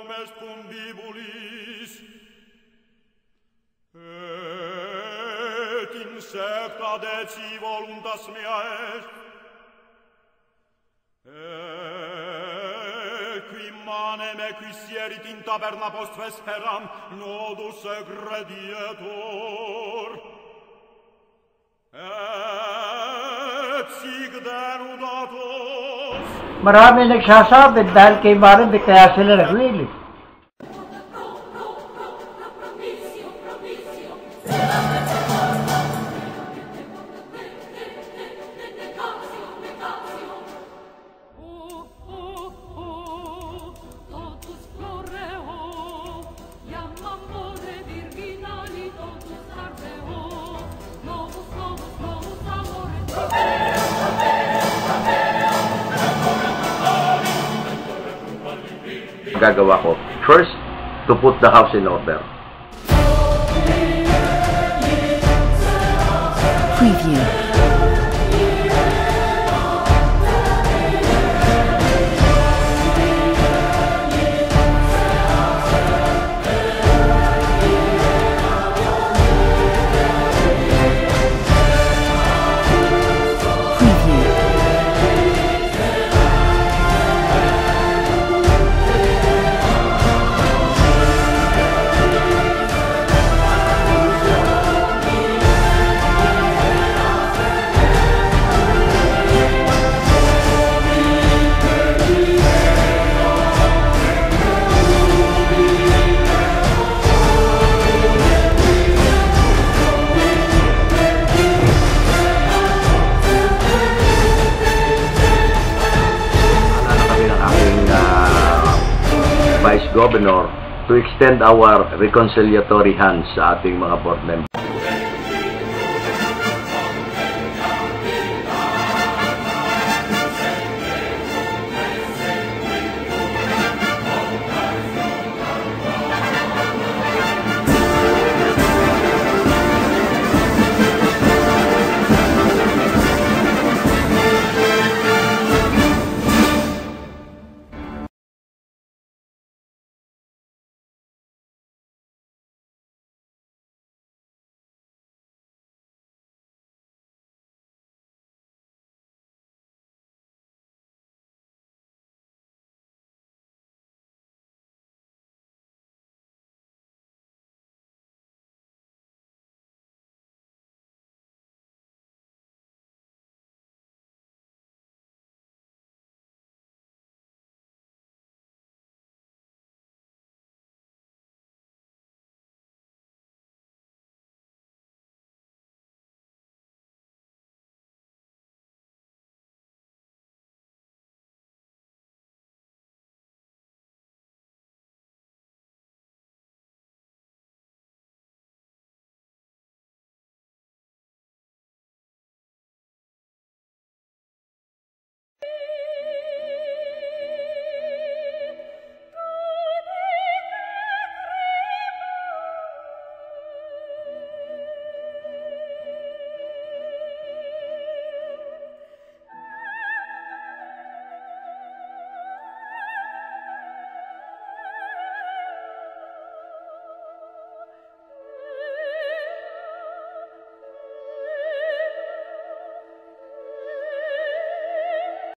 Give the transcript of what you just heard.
est condibulis, et insecta deci voluntas mea est, qui manem e qui sierit in taberna post vesperam nodus egredietur, et sig denudatus. Marami nagsasabi dahil kay Marami kaya sila nagwili. Gagawa ko. First, to put the house in order. Preview. Vice Governor to extend our reconciliatory hands sa ating mga board members.